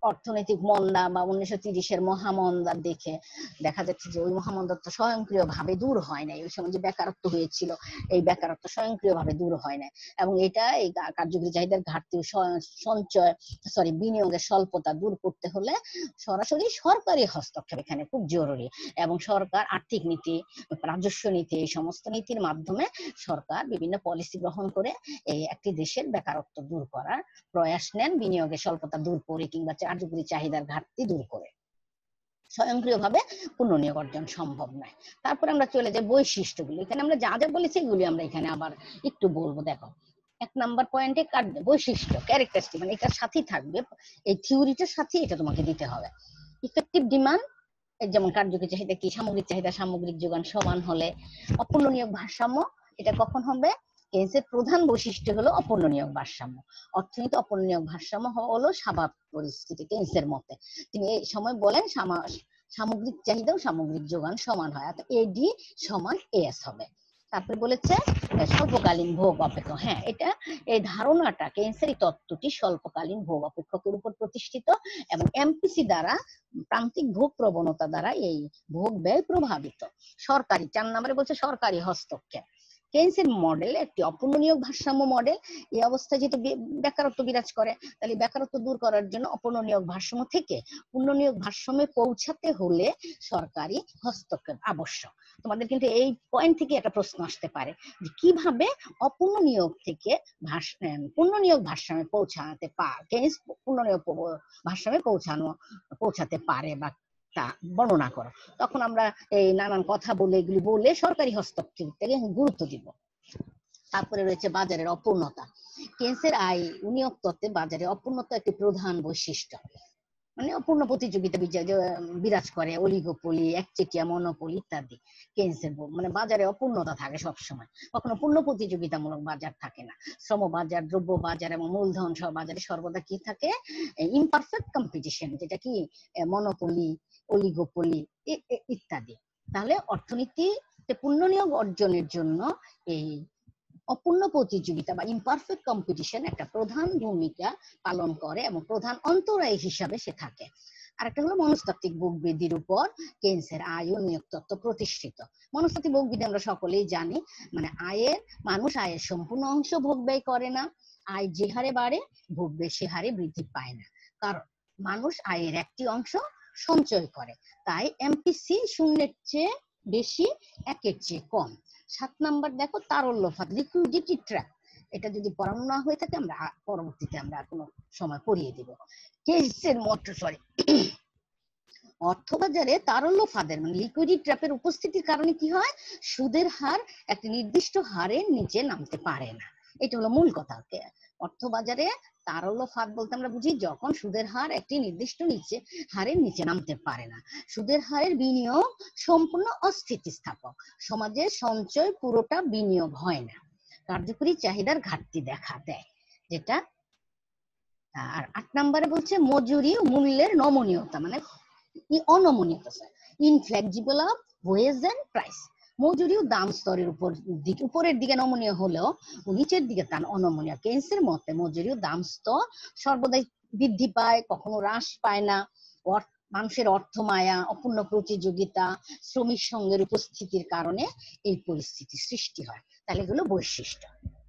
অর্থনৈতিক মন্দা বা উনিশশো তিরিশের মহামন্দা দেখে দেখা যাচ্ছে যে ওই মহামন্দা তো স্বয়ংক্রিয় ভাবে দূর হয় নাই। ওই সময় যে বেকারত্ব হয়েছিল, এই বেকারত্ব স্বয়ংক্রিয় ভাবে দূর হয় নাই, এবং এটা এই কার্যকরী চাহিদার ঘাটতি, সঞ্চয় সরি বিনিয়োগের স্বল্পতা দূর করতে হলে সরাসরি সরকারি হস্তক্ষেপ এখানে খুব জরুরি। এবং সরকার আর্থিক নীতি, রাজস্ব নীতি, এই সমস্ত নীতির মাধ্যমে সরকার বিভিন্ন পলিসি গ্রহণ করে এই একটি দেশের বেকারত্ব দূর করার প্রয়াস নেন, বিনিয়োগের স্বল্পতা দূর করে কিংবা কার্যকরী চাহিদার ঘাটতি দূর করে। স্বয়ংক্রিয়ভাবে পুনর্নিয়োগ অর্জন সম্ভব নয়। তারপর আমরা চলে যাই বৈশিষ্ট্যগুলো। এখানে আমরা যা যা বলেছি এগুলি আমরা এখানে আবার একটু বলবো। দেখো, এক নাম্বার পয়েন্টে বৈশিষ্ট্য, ক্যারেক্টারিস্টিক, মানে এটার সাথেই থাকবে, এই থিওরিটার সাথে এটা তোমাকে দিতে হবে। ইফেক্টিভ ডিমান্ড, যেমন কার্যকরী চাহিদা কি, সামগ্রিক চাহিদা সামগ্রিক যোগান সমান হলে। অপূর্ণ নিয়োগ ভারসাম্য, এটা কখন হবে? কেন্সের প্রধান বৈশিষ্ট্য হলো অপূর্ণ নিয়োগ ভারসাম্য। অর্থনীতি অপূর্ণ নিয়োগ ভারসাম্য হলো স্বাভাবিক পরিস্থিতি কেন্সের মতে। তিনি এই সময় বলেন সামগ্রিক চাহিদা ও সামগ্রিক যোগান সমান হয়, অর্থাৎ এডি সমান এস হবে। তারপরে বলেছে স্বল্পকালীন ভোগ অপেক্ষক। হ্যাঁ, এটা এই ধারণাটা, কেন্সের এই তত্ত্বটি স্বল্পকালীন ভোগ অপেক্ষকের উপর প্রতিষ্ঠিত এবং এমপিসি দ্বারা, প্রান্তিক ভোগ প্রবণতা দ্বারা এই ভোগ ব্যয় প্রভাবিত। সরকারি, চার নম্বরে বলছে সরকারি হস্তক্ষেপ। কেন্সের মডেল একটি অপূর্ণ নিয়োগ ভারসাম্য মডেল। এই অবস্থায় যেহেতু বেকারত্ব বিরাজ করে, তাহলে বেকারত্ব দূর করার জন্য অপূর্ণ নিয়োগ ভারসাম্য থেকে পূর্ণ নিয়োগ ভারসাম্যে পৌঁছাতে হলে সরকারি হস্তক্ষেপ আবশ্যক। তোমাদের কিন্তু এই পয়েন্ট থেকে একটা প্রশ্ন আসতে পারে যে কিভাবে অপূর্ণ নিয়োগ থেকে পূর্ণ নিয়োগ ভারসাম্যে পৌঁছাতে পারে, কেন্স পূর্ণ নিয়োগ ভারসাম্যে পৌঁছানো পৌঁছাতে পারে বা তা বর্ণনা করো। তখন আমরা এই নানান কথা বলে এগুলি বলে সরকারি হস্তক্ষেপ থেকে গুরুত্ব দিব। তারপরে রয়েছে বাজারের অপূর্ণতা। কেন্সের আয় নিয়োগ তত্ত্বে বাজারে অপূর্ণতা একটি প্রধান বৈশিষ্ট্য, মানে অপূর্ণ প্রতিযোগিতা বিরাজ করে, অলিগোপলি, একচেটিয়া, মনোপলি ইত্যাদি। কেন্সের মানে বাজারে অপূর্ণতা থাকে সবসময়, কখনো পূর্ণ প্রতিযোগিতামূলক বাজার থাকে না। শ্রম বাজার, দ্রব্য বাজার এবং মূলধন সহ বাজারে সর্বদা কি থাকে? ইমপারফেক্ট কম্পিটিশন, যেটা কি মনোপলি, অলিগোপলি ইত্যাদি। তাহলে অর্থনীতিতে পূর্ণ নিয়োগ অর্জনের জন্য এই অপূর্ণ প্রতিযোগিতা বা ইমপারফেক্ট কম্পিটিশন একটা প্রধান ভূমিকা পালন করে এবং প্রধান অন্তরায় হিসাবে সে থাকে। আর একটা হলো মনস্তাত্ত্বিক ভোগবৃদ্ধির উপর কেন্সের আয় ও নিয়োগ তত্ত্ব প্রতিষ্ঠিত। মনস্তাত্ত্বিক ভোগবৃদ্ধি আমরা সকলেই জানি, মানে আয়ের মানুষ আয়ের সম্পূর্ণ অংশ ভোগ ব্যয় করে না। আয় যে হারে বাড়ে ভোগ ব্যয় সে হারে বৃদ্ধি পায় না, কারণ মানুষ আয়ের একটি অংশ সঞ্চয় করে। তাই এমপিসি শূন্যের চেয়ে বেশি, একের চেয়ে কম। সাত নাম্বার দেখো তারল্যফাত, লিকুইডিটি ট্র্যাপ। এটা যদি পড়ানো না হয়ে থাকে আমরা পরবর্তীতে আমরা কোনো সময় পড়িয়ে দিব। কেন্সের মত সরি অর্থবাজারে তারল্যফাদের মানে লিকুইডিটি ট্র্যাপের উপস্থিতির কারণে কি হয়? সুদের হার একটি নির্দিষ্ট হারের নিচে নামতে পারে না। এটা হলো মূল কথা। অর্থবাজারে তারল্যফাদ বলতে আমরা বুঝি যখন সুদের হার একটি নির্দিষ্ট নিচে হারের নিচে নামতে পারে না। সুদের হারের বিনিয়োগ সম্পূর্ণ অস্থিতিস্থাপক, সমাজে সঞ্চয় পুরোটা বিনিয়োগ হয় না, কার্যকরী চাহিদার ঘাটতি দেখা দেয় যেটা। আর আট নম্বরে বলছে মজুরি মূল্যের নমনীয়তা, মানে অনমনীয়তা, inflexible of wage and price. মজুরি ও দাম স্তরের উপর দিকে উপরের দিকে নমনীয় হলেও নিচের দিকে তার অনমনীয়। কেন্সের মতে মজুরি ও দাম স্তর সর্বদাই বৃদ্ধি পায়, কখনো হ্রাস পায় না। মানুষের অর্থমায়া, অপূর্ণ প্রতিযোগিতা, শ্রমিক সঙ্গের উপস্থিতির কারণে এই পরিস্থিতি সৃষ্টি হয়। তাহলে এগুলো বৈশিষ্ট্য।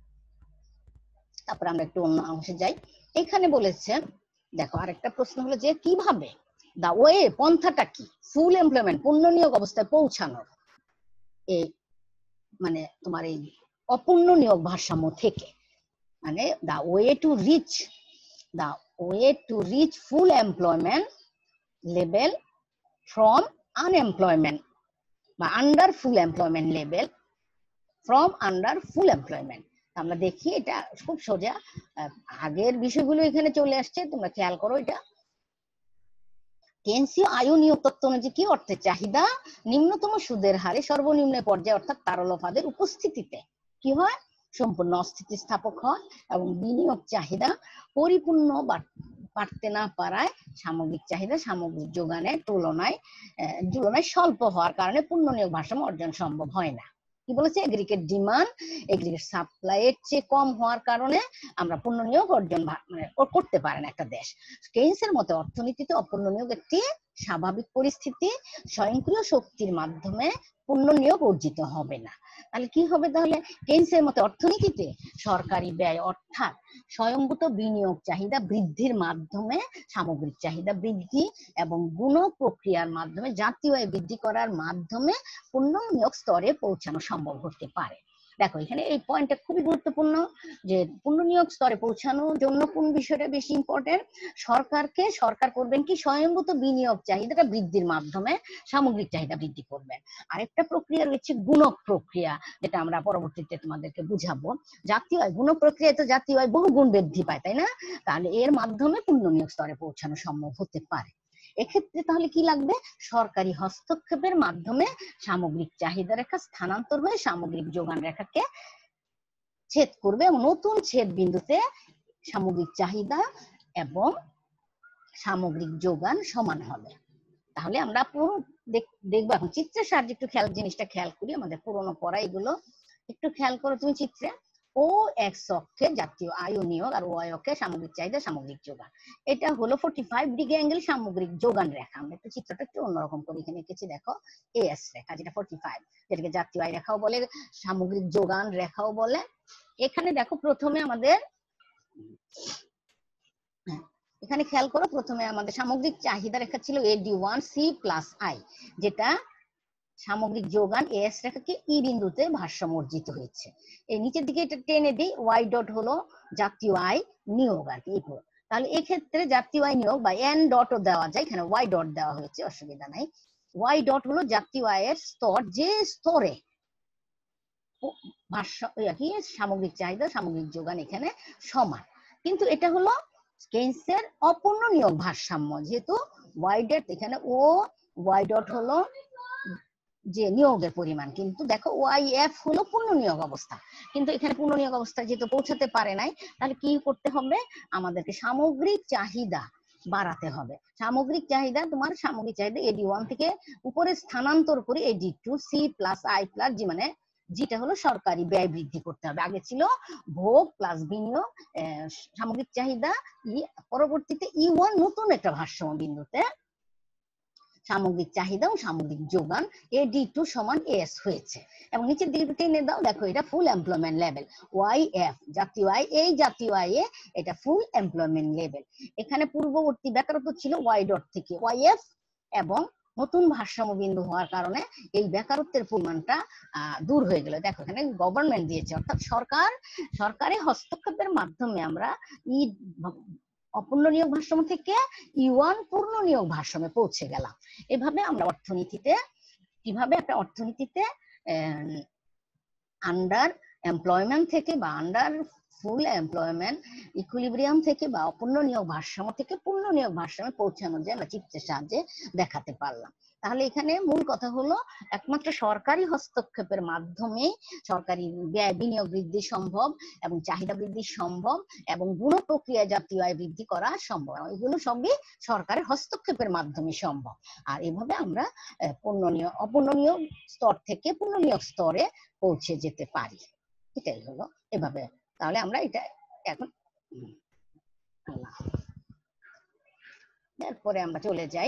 তারপর আমরা একটু অন্য অংশে যাই। এখানে বলেছে দেখো আরেকটা প্রশ্ন হলো যে কিভাবে দা ওয়ে, পন্থাটা কি ফুল এমপ্লয়মেন্ট পূর্ণ নিয়োগ অবস্থায় পৌঁছানোর, এই মানে তোমার এই অপূর্ণ নিয়োগ ভারসাম্য থেকে, মানে the way to reach the way to reach full employment level from unemployment বা under full employment level from under full employment. আমরা দেখি এটা খুব সোজা, আগের বিষয়গুলো এখানে চলে আসছে, তোমরা খেয়াল করো। এটা কেন্সীয় আয়ু নিয়োগ তত্ত্ব অনুযায়ী কি অর্থে চাহিদা নিম্নতম সুদের হারে সর্বনিম্ন পর্যায়ে অর্থাৎ তারল্যফাদের উপস্থিতিতে কি হয়? সম্পূর্ণ অস্থিতিস্থাপক হয় এবং বিনিয়োগ চাহিদা পরিপূর্ণ বাড়তে না পারায় সামগ্রিক চাহিদা সামগ্রিক যোগানের তুলনায় তুলনায় স্বল্প হওয়ার কারণে পূর্ণ নিয়োগ ভারসাম্য অর্জন সম্ভব হয় না। কি বলেছে, এগ্রিগেট ডিমান্ড এগ্রিগেট সাপ্লাই এর চেয়ে কম হওয়ার কারণে আমরা পণ্য নিয়োগ অর্জন মানে করতে পারে না একটা দেশ। কেইন্সের মতে অর্থনীতিতে অপূর্ণ নিয়োগ একটি স্বাভাবিক পরিস্থিতি, স্বয়ংক্রিয় শক্তির মাধ্যমে পণ্য নিয়োগ অর্জিত হবে না। তাহলে কি হবে, তাহলে কেইন্সের মতে অর্থনীতিতে সরকারি ব্যয় অর্থাৎ স্বয়ংভূত বিনিয়োগ চাহিদা বৃদ্ধির মাধ্যমে সামগ্রিক চাহিদা বৃদ্ধি এবং গুণক প্রক্রিয়ার মাধ্যমে জাতীয় আয় বৃদ্ধি করার মাধ্যমে পণ্য নিয়োগ স্তরে পৌঁছানো সম্ভব হতে পারে। দেখো এখানে এই পয়েন্টটা খুবই গুরুত্বপূর্ণ যে পণ্য নিয়োগ স্তরে পৌঁছানোর জন্য কোন বিষয়টা বেশি ইম্পর্টেন্ট, সরকারকে সরকার করবেন কি স্বয়ংভূত বিনিয়োগ চাহিদাটা বৃদ্ধির মাধ্যমে সামগ্রিক চাহিদা বৃদ্ধি করবেন। আরেকটা প্রক্রিয়া রয়েছে গুণক প্রক্রিয়া, যেটা আমরা পরবর্তীতে তোমাদেরকে বুঝাবো। জাতীয় আয় গুণক প্রক্রিয়ায় তো জাতীয় আয় বহু গুণ বৃদ্ধি পায়, তাই না? তাহলে এর মাধ্যমে পণ্য নিয়োগ স্তরে পৌঁছানো সম্ভব হতে পারে। এক্ষেত্রে তাহলে কি লাগবে, সরকারি হস্তক্ষেপের মাধ্যমে সামগ্রিক চাহিদা রেখা স্থানান্তর হয়ে সামগ্রিক যোগান রেখাকে ছেদ করবে এবং নতুন ছেদ বিন্দুতে সামগ্রিক চাহিদা এবং সামগ্রিক যোগান সমান হবে। তাহলে আমরা পুরো দেখবো এখন চিত্রের সাহায্যে একটু খেয়াল জিনিসটা খেয়াল করি, আমাদের পুরোনো পড়া এগুলো একটু খেয়াল করো তুমি চিত্রে। ও এক্স অক্ষে জাতীয় আয় ও নিয়োগ আর ওয়াই অক্ষে সামগ্রিক চাহিদা সামগ্রিক যোগান, এটা হলো ফর্টি ফাইভ ডিগ্রি অ্যাঙ্গেল সামগ্রিক যোগান রেখা। আমরা একটু চিত্রটা একটু অন্যরকম করে এখানে এঁকেছি, দেখো এস রেখা যেটা ফর্টি ফাইভ, যেটাকে জাতীয় আয় রেখাও বলে সামগ্রিক যোগান রেখাও বলে। এখানে দেখো প্রথমে আমাদের এখানে খেয়াল করো, প্রথমে আমাদের সামগ্রিক চাহিদা রেখা ছিল A D one C plus I, যেটা সামগ্রিক যোগান এস রেখাকে ই বিন্দুতে ভারসাম্য অর্জিত হয়েছে। এই নিচের দিকে এটা টেনে দিই, ওয়াই ডট হলো জাতীয় আয় নিয়োগ আর কি। তাহলে এক্ষেত্রে জাতীয় আয় নিয়োগ বা এন ডটও দেওয়া যায়, এখানে ওয়াই ডট দেওয়া হয়েছে, অসুবিধা নাই। ওয়াই ডট হলো জাতীয় আয়ের স্তর, যে স্তরে কি সামগ্রিক চাহিদা সামগ্রিক যোগান এখানে সমান, কিন্তু এটা হলো কেইন্সের অপূর্ণ নিয়োগ ভারসাম্য, যেহেতু ওয়াই ডট এখানে ও ওয়াই ডট হলো যে নিয়োগের পরিমাণ, কিন্তু দেখো ওয়াই এফ হলো পূর্ণ নিয়োগ অবস্থা, কিন্তু এখানে পূর্ণ নিয়োগ অবস্থা যেহেতু পৌঁছাতে পারে নাই, তাহলে কি করতে হবে, আমাদেরকে সামগ্রিক চাহিদা বাড়াতে হবে। সামগ্রিক চাহিদা তোমার সামগ্রিক চাহিদা এডি ওয়ান থেকে উপরে স্থানান্তর করে AD two C plus I plus G, মানে যেটা হলো সরকারি ব্যয় বৃদ্ধি করতে হবে। আগে ছিল ভোগ প্লাস বিনিয়োগ সামগ্রিক চাহিদা, পরবর্তীতে ই ওয়ান নতুন একটা ভারসাম্য বিন্দুতে সামগ্রিক চাহিদা ও সামগ্রিক যোগান এডি টু সমান এস হয়েছে। এবং নিচের দিকে টেনে দাও, দেখো এটা full employment level Y F, জাতীয় আয় এই জাতীয় আয়ে এটা ফুল এমপ্লয়মেন্ট লেভেল। এখানে পূর্ববর্তী বেকারত্ব ছিল ওয়াই ডট থেকে ওয়াই এফ, এবং নতুন ভারসাম্য বিন্দু হওয়ার কারণে এই বেকারত্বের পরিমাণটা আহ দূর হয়ে গেল। দেখো এখানে গভর্নমেন্ট দিয়েছে, অর্থাৎ সরকার সরকারি হস্তক্ষেপের মাধ্যমে আমরা ই অপূর্ণ নিয়োগ ভারসাম্য থেকে ই ওয়ান পূর্ণ নিয়োগ ভারসাম্যে পৌঁছে গেলাম। এভাবে আমরা অর্থনীতিতে কিভাবে একটা অর্থনীতিতে আন্ডার এমপ্লয়মেন্ট থেকে বা আন্ডার ফুল এমপ্লয়মেন্ট ইকুইলিব্রিয়াম থেকে বা অপূর্ণ নিয়োগ ভারসাম্য থেকে পূর্ণ নিয়োগ ভারসাম্যে পৌঁছানো যায় আমরা চিত্রের সাহায্যে দেখাতে পারলাম। তাহলে এখানে মূল কথা হলো একমাত্র সরকারি হস্তক্ষেপের মাধ্যমে সরকারি ব্যয় বিনিয়োগ বৃদ্ধি সম্ভব এবং চাহিদা বৃদ্ধি সম্ভব এবং গুণ প্রক্রিয়া জাতীয় আয় বৃদ্ধি করা সম্ভব। এগুলো সবই সরকারের হস্তক্ষেপের মাধ্যমে সম্ভব। আর এভাবে আমরা পূর্ণ নিয়োগ অপূর্ণ নিয়োগ স্তর থেকে পূর্ণ নিয়োগ স্তরে পৌঁছে যেতে পারি। এটাই হলো এভাবে। তাহলে আমরা এটা এখন এরপরে আমরা চলে যাই,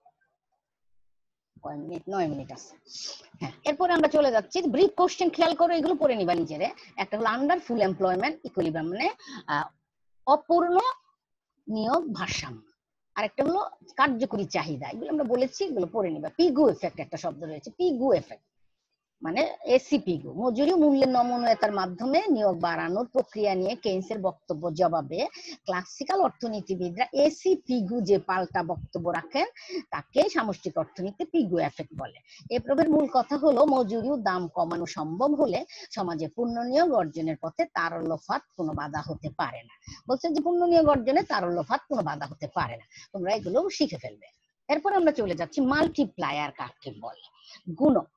কয় মিনিট, নয় মিনিট আছে। হ্যাঁ, এরপরে আমরা চলে যাচ্ছি ব্রিফ কোশ্চেন, খেয়াল করো এগুলো পড়ে নিবা নিজেরে। একটা হলো আন্ডার ফুল এমপ্লয়মেন্ট ইকুইলিব্রিয়াম মানে অপূর্ণ নিয়োগ ভারসাম্য, আরেকটা হলো কার্যকরী চাহিদা, এগুলো আমরা বলেছি, এগুলো পড়ে নিবা। পিগু এফেক্ট একটা শব্দ রয়েছে, পিগু এফেক্ট মানে এসিপিগু, মজুরি মূল্যের নমনীয়তার মাধ্যমে নিয়োগ বাড়ানোর প্রক্রিয়া নিয়ে কেইন্সের বক্তব্য জবাবে ক্লাসিক্যাল অর্থনীতিবিদরা এসিপিগু যে পাল্টা বক্তব্য রাখেন তাকে সামষ্টিক অর্থনীতি পিগু এফেক্ট বলে। এই প্রভাবের মূল কথা হলো মজুরি ও দাম কমানো সম্ভব হলে সমাজে পূর্ণ নিয়োগ অর্জনের পথে তারল্যফাত কোনো বাধা হতে পারে না। বলছেন যে পূর্ণ নিয়োগ অর্জনে তারল্যফাত কোনো বাধা হতে পারে না, তোমরা এগুলো শিখে ফেলবে। এরপর আমরা চলে যাচ্ছি মাল্টিপ্লায়ার কাকে বলে। গুণক,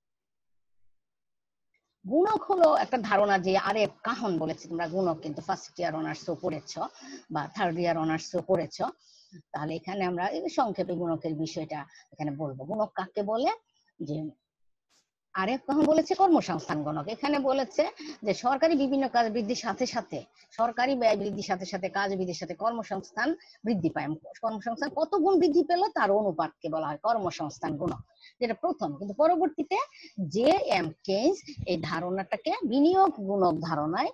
গুণক হলো একটা ধারণা যে আরে কাহন বলেছে, তোমরা গুণক কিন্তু ফার্স্ট ইয়ার অনার্সও পড়েছ বা থার্ড ইয়ার অনার্সও পড়েছ। তাহলে এখানে আমরা সংক্ষেপে গুণকের বিষয়টা এখানে বলবো। গুণক কাকে বলে, যে আরেক কখন বলেছে কর্মসংস্থান গণক, এখানে বলেছে যে সরকারি বিভিন্ন কাজ বৃদ্ধির সাথে সাথে সরকারি ব্যয় বৃদ্ধির সাথে সাথে কাজ বৃদ্ধির সাথে কর্মসংস্থান বৃদ্ধি পায়। কর্মসংস্থান কত গুণ বৃদ্ধি পেল তার অনুপাতকে বলা হয় কর্মসংস্থান গুণক, যেটা প্রথম। কিন্তু পরবর্তীতে জে এম কেইন্স এই ধারণাটাকে বিনিয়োগ গুণক ধারণায়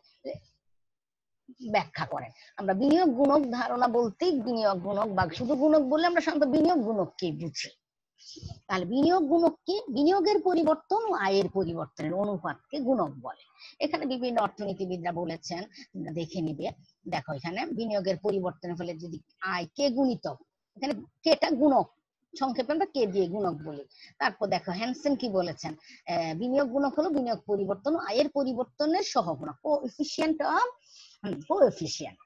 ব্যাখ্যা করেন। আমরা বিনিয়োগ গুণক ধারণা বলতেই বিনিয়োগ গুণক বা শুধু গুণক বললে আমরা সাধারণত বিনিয়োগ গুণককে বুঝি। তাহলে বিনিয়োগ গুণক কি? বিনিয়োগের পরিবর্তন ও আয়ের পরিবর্তনের অনুপাতকে গুণক বলে। এখানে বিভিন্ন অর্থনীতিবিদরা বলেছেন, তোমরা দেখে নিবে। দেখো এখানে বিনিয়োগের পরিবর্তনের ফলে যদি আয় কে গুণিতক, এখানে কেটা গুণক, সংক্ষেপে আমরা কে দিয়ে গুণক বলি। তারপর দেখো হ্যানসেন কি বলেছেন, আহ বিনিয়োগ গুণক হলো বিনিয়োগ পরিবর্তন ও আয়ের পরিবর্তনের সহগুণক, কোএফিসিয়েন্ট অফ কোএফিসিয়েন্ট।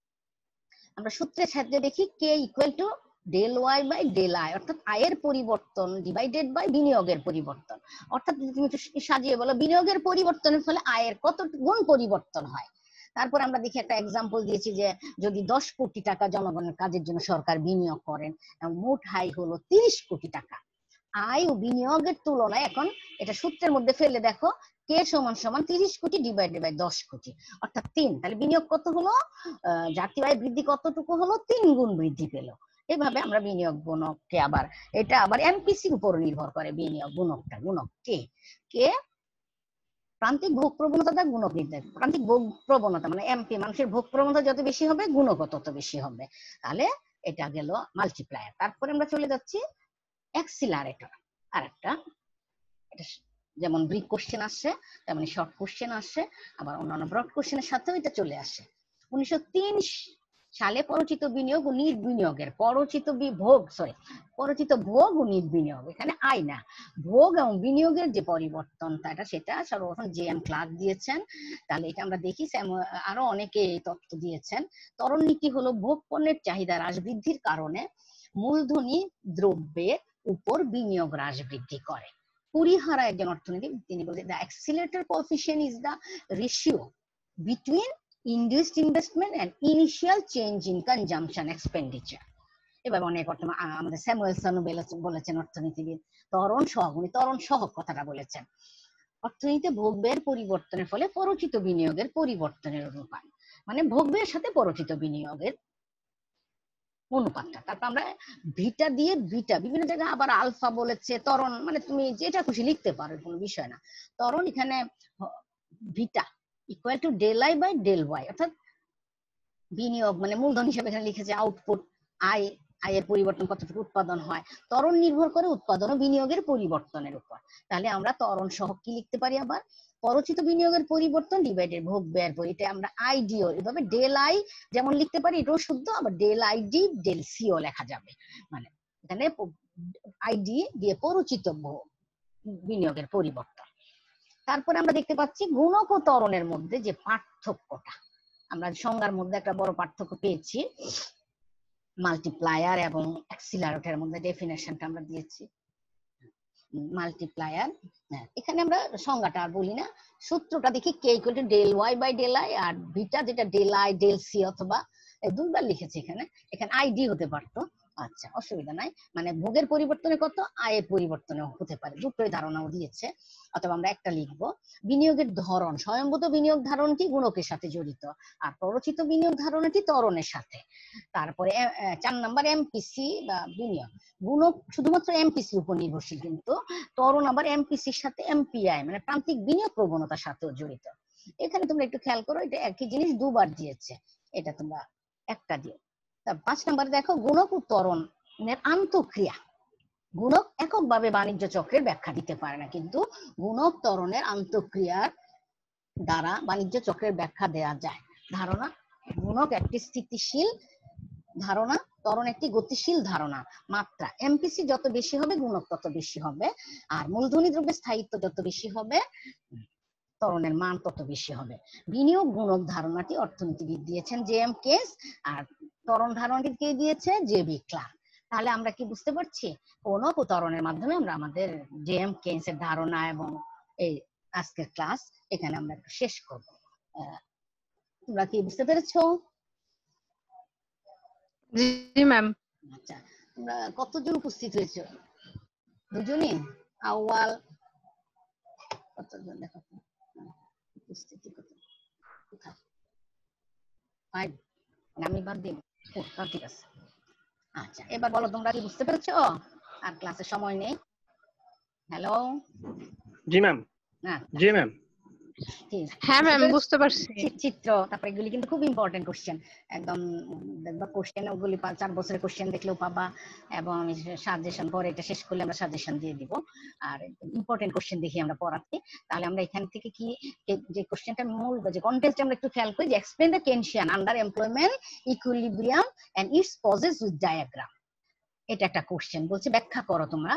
আমরা সূত্রের সাহায্যে দেখি K equal to del Y by del I, অর্থাৎ আয়ের পরিবর্তন ডিভাইডেড বাই বিনিয়োগের পরিবর্তন। অর্থাৎ তুমি একটু সাজিয়ে বলো বিনিয়োগের পরিবর্তনের ফলে আয়ের কত গুণ পরিবর্তন হয়। তারপর আমরা দেখি একটা এক্সাম্পল দিয়েছি যে যদি দশ কোটি টাকা জনগণের কাজের জন্য সরকার বিনিয়োগ করেন, মোট আয় হলো তিরিশ কোটি টাকা। আয় ও বিনিয়োগের তুলনায় এখন এটা সূত্রের মধ্যে ফেলে দেখো কে সমান সমান তিরিশ কোটি ডিভাইডেড বাই দশ কোটি, অর্থাৎ তিন। তাহলে বিনিয়োগ কত হলো, আহ জাতীয় আয় বৃদ্ধি কতটুকু হলো, তিন গুণ বৃদ্ধি পেল। এইভাবে আমরা বিনিয়োগ গুণককে আবার, এটা আবার এমপিসির উপর নির্ভর করে। বিনিয়োগ গুণকটা গুণক কে কে প্রান্তিক ভোগ প্রবণতা গুণক নির্ধারণ। প্রান্তিক ভোগ প্রবণতা মানে এমপি, মানুষের ভোগ প্রবণতা যত বেশি হবে গুণক তত বেশি হবে। তাহলে এটা গেল মাল্টিপ্লায়ার। তারপরে আমরা চলে যাচ্ছি অ্যাক্সিলারেটর। আর একটা, এটা যেমন ব্রিক কোশ্চেন আসছে তেমন শর্ট কোশ্চেন আসছে, আবার অন্যান্য ব্রড কোশ্চেনের সাথেও এটা চলে আসে। উনিশশো তিন সালে পরচিত বিনিয়োগ ও নির্বিনিয়োগের পরচিত ভোগ সরি পরচিত ভোগ ও নির্বিনিয়োগ, এখানে আয় না ভোগ এবং বিনিয়োগের যে পরিবর্তনটা সেটা সর্বপ্রথম জে এম ক্লার্ক দিয়েছেন। তাহলে এটা আমরা দেখি আরো অনেকে এই তথ্য দিয়েছেন। ত্বরণ নীতি হলো ভোগ পণ্যের চাহিদা হ্রাস বৃদ্ধির কারণে মূলধনী দ্রব্যের উপর বিনিয়োগ হ্রাস বৃদ্ধি করে। পুরিহারা একজন অর্থনীতি, তিনি বলেন the accelerator coefficient is the ratio between induced investment and initial change in consumption expenditure. এবার অনেক আমাদের স্যামুয়েলসন বলেছেন অর্থনীতিবিদ, ত্বরণ সহগ, উনি ত্বরণ সহগ কথাটা বলেছেন। অর্থনীতিতে ভোগ ব্যয়ের পরিবর্তনের ফলে পরচিত বিনিয়োগের পরিবর্তনের অনুপাত, মানে ভোগ ব্যয়ের সাথে পরচিত বিনিয়োগের অনুপাতটা। তারপর আমরা ভিটা দিয়ে বিটা, বিভিন্ন জায়গায় আবার আলফা বলেছে, ত্বরণ মানে তুমি যেটা খুশি লিখতে পারো, কোনো বিষয় না। ত্বরণ এখানে beta equal to del I by del Y, অর্থাৎ বিনিয়োগ মানে মূলধন হিসেবে এখানে লিখেছে আউটপুট, আয়, আয়ের পরিবর্তন কতটুকু উৎপাদন হয়। ত্বরণ নির্ভর করে উৎপাদন ও বিনিয়োগের পরিবর্তনের উপর। তাহলে আমরা ত্বরণ সহ কি লিখতে পারি, আবার পরচিত বিনিয়োগের পরিবর্তন ডিভাইডেড ভোগ ব্যয়ের পর, এটা আমরা আইডিও এভাবে ডেল আই যেমন লিখতে পারি, এটাও শুদ্ধ, আবার ডেল আইডি ডেল সিও লেখা যাবে। মানে এখানে আইডি দিয়ে পরচিত বিনিয়োগের পরিবর্তন। তারপরে আমরা দেখতে পাচ্ছি গুণক ও ত্বরণের মধ্যে যে পার্থক্যটা, আমরা সংজ্ঞার মধ্যে একটা বড় পার্থক্য পেয়েছি। মাল্টিপ্লায়ার এবং অ্যাক্সিলারেটরের মধ্যে ডেফিনেশনটা আমরা দিয়েছি। মাল্টিপ্লায়ার, এখানে আমরা সংজ্ঞাটা আর বলি না, সূত্রটা দেখি K equal to del Y by del I, আর বিটা যেটা ডেল আই ডেল সি, অথবা দুইবার লিখেছি এখানে, এখানে আইডি হতে পারতো, আচ্ছা অসুবিধা নাই। মানে ভোগের পরিবর্তনে কত, আয়ের পরিবর্তনে হতে পারে, দুটোই ধারণাও দিয়েছে। অথবা আমরা একটা লিখবো বিনিয়োগের ধরন, স্বয়ংভূত বিনিয়োগ ধারণটি গুণকের সাথে জড়িত, আর প্ররোচিত বিনিয়োগ ধারণাটি ত্বরণের সাথে। তারপরে চার নাম্বার এমপিসি বা বিনিয়োগ, গুণক শুধুমাত্র এমপিসির উপর নির্ভরশীল, কিন্তু ত্বরণ আবার এমপিসির সাথে এমপিআই মানে প্রান্তিক বিনিয়োগ প্রবণতার সাথেও জড়িত। এখানে তোমরা একটু খেয়াল করো, এটা একই জিনিস দুবার দিয়েছে, এটা তোমরা একটা দিও। পাঁচ নাম্বারে দেখো গুণক ও ত্বরণের আন্তঃক্রিয়া। গুণক এককভাবে বাণিজ্য চক্রের ব্যাখ্যা দিতে পারে না, কিন্তু গুণক ত্বরণের আন্তঃক্রিয়ার দ্বারা বাণিজ্য চক্রের ব্যাখ্যা দেওয়া যায়। ধারণা, গুণক একটি স্থিতিশীল ধারণা, ত্বরণ একটি গতিশীল ধারণা। মাত্রা, এমপিসি যত বেশি হবে গুণক তত বেশি হবে, আর মূলধনী দ্রব্যের স্থায়িত্ব যত বেশি হবে ত্বরণের মান তত বেশি হবে। বিনিয়োগ গুণক ধারণাটি অর্থনীতিবিদ দিয়েছেন জে এম কেস, আর ত্বরণ ধারণাটি কে দিয়েছে, জে বি ক্লার্ক। তাহলে আমরা কি বুঝতে পারছি, গুণক ও ত্বরণের মাধ্যমে আমরা আমাদের জে এম কেস এর ধারণা এবং এই আজকের ক্লাস এখানে আমরা একটু শেষ করবো। তোমরা কি বুঝতে পেরেছো? জি ম্যাম। আচ্ছা, তোমরা কতজন উপস্থিত হয়েছো? দুজনই? আউয়াল, কতজন দেখো তো? উপস্থিতি কত? কোথায়? ফাইভ। আমি বাদ দিই। ফোর, ঠিক আছে। আচ্ছা, এবার বলো তোমরা কি বুঝতে পেরেছো? আর ক্লাসের সময় নেই। হ্যালো। জি ম্যাম। হ্যাঁ জি ম্যাম। হ্যাঁ ম্যাম, বুঝতে পারছি। চিত্র, তারপরে এগুলি কিন্তু খুব ইম্পর্টেন্ট কোশ্চেন। একদম দেখবা কোশ্চেন ওগুলি পাঁচ চার বছরের কোশ্চেন দেখলেও পাবা, এবং আমি সাজেশন পরে এটা শেষ করলে আমরা সাজেশন দিয়ে দিব। আর ইম্পর্টেন্ট কোশ্চেন দেখি আমরা পড়াচ্ছি। তাহলে আমরা এখান থেকে কি যে কোশ্চেনটা মূল যে কন্টেন্টটা আমরা একটু খেয়াল করি, যে explain the Keynesian underemployment equilibrium and its causes with diagram. এটা একটা কোশ্চেন বলছে ব্যাখ্যা করো তোমরা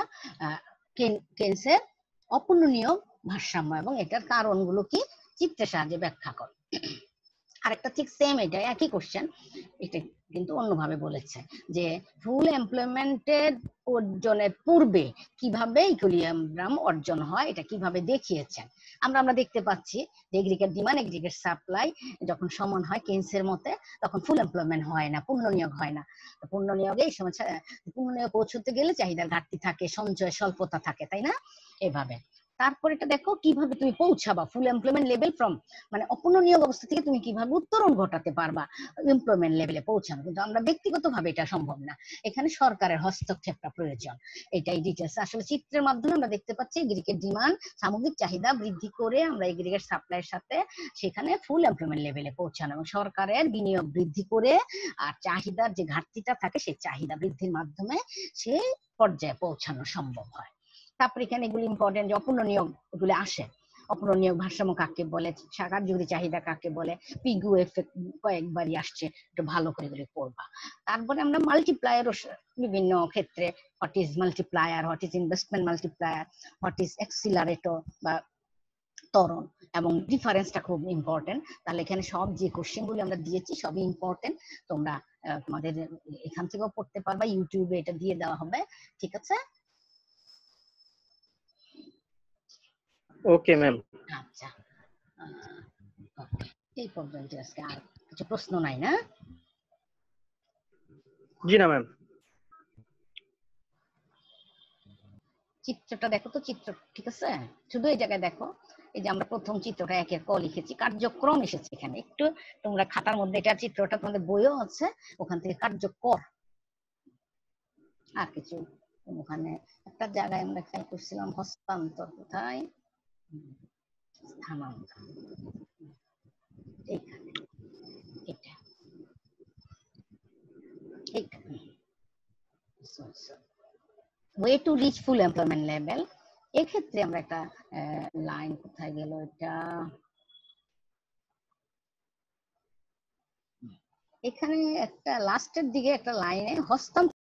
কেনসের অপূর্ণ নিয়ম ভারসাম্য এবং এটার কারণগুলো কি চিত্রের সাহায্যে ব্যাখ্যা করো। আরেকটা ঠিক সেম, এটা একই কোশ্চেন, এটা কিন্তু অন্যভাবে বলেছে যে ফুল এমপ্লয়মেন্টের অর্জনের পূর্বে কিভাবে ইকুইলিব্রিয়াম অর্জন হয়, এটা কিভাবে দেখিয়েছেন। আমরা আমরা দেখতে পাচ্ছি যে এগ্রিগেট ডিমান্ড এগ্রিগেট সাপ্লাই যখন সমান হয় কেনসের মতে, তখন ফুল এমপ্লয়মেন্ট হয় না, পূর্ণ নিয়োগ হয় না। পূর্ণ নিয়োগে এই সময় পূর্ণ নিয়োগ পৌঁছতে গেলে চাহিদার ঘাটতি থাকে, সঞ্চয় স্বল্পতা থাকে, তাই না? এভাবে তারপর এটা দেখো কিভাবে তুমি পৌঁছাবা ফুল এমপ্লয়মেন্ট লেভেল ফ্রম, মানে অপূর্ণ নিয়োগ অবস্থা থেকে তুমি কিভাবে উত্তরণ ঘটাতে পারবা এমপ্লয়মেন্ট লেভেলে পৌঁছানো। কিন্তু আমরা ব্যক্তিগতভাবে এটা সম্ভব না, এখানে সরকারের হস্তক্ষেপটা প্রয়োজন। এটাই ডিটেলস আসলে চিত্রের মাধ্যমে আমরা দেখতে পাচ্ছি এগ্রিগেট ডিমান্ড সামগ্রিক চাহিদা বৃদ্ধি করে আমরা এগ্রিগেট সাপ্লাইয়ের সাথে সেখানে ফুল এমপ্লয়মেন্ট লেভেলে পৌঁছানো, এবং সরকারের বিনিয়োগ বৃদ্ধি করে আর চাহিদার যে ঘাটতিটা থাকে সেই চাহিদা বৃদ্ধির মাধ্যমে সেই পর্যায়ে পৌঁছানো সম্ভব হয়। তারপরে এখানে এগুলি ইম্পর্টেন্ট যে অপূর্ণ নিয়োগ এগুলি আসে, অপূর্ণ নিয়োগ ভারসাম্য কাকে বলে, কার্যকরী চাহিদা কাকে বলে, পিগু এফেক্ট কয়েকবারই আসছে, একটু ভালো করে এগুলি পড়বা। তারপরে আমরা মাল্টিপ্লায়ারও বিভিন্ন ক্ষেত্রে, what is multiplier, what is investment multiplier, what is accelerator বা ত্বরণ, এবং ডিফারেন্সটা খুব ইম্পর্টেন্ট। তাহলে এখানে সব যে কোশ্চেন গুলো আমরা দিয়েছি সবই ইম্পর্টেন্ট, তোমরা তোমাদের এখান থেকেও পড়তে পারবা, ইউটিউবে এটা দিয়ে দেওয়া হবে, ঠিক আছে? Okay ma'am. আচ্ছা, এই পর্যন্ত আজকে আর কিছু প্রশ্ন নাই না? জি না ম্যাম। চিত্রটা দেখো তো, চিত্র ঠিক আছে, শুধু এই জায়গায় দেখো, এই যে আমরা প্রথম চিত্রটা একের ক লিখেছি, কার্যক্রম এসেছে এখানে, একটু তোমরা খাতার মধ্যে এটা চিত্রটা তোমাদের বইও আছে, ওখান থেকে কার্যকর আর কিছু, ওখানে একটা জায়গায় আমরা খেয়াল করছিলাম হস্তান্তর, কোথায় স্থানান্তর, এইখানে এটা এইখানে way to reach full employment level. এক্ষেত্রে আমরা একটা লাইন, কোথায় গেল এটা, এখানে একটা লাস্টের দিকে একটা লাইনে হস্তান্তর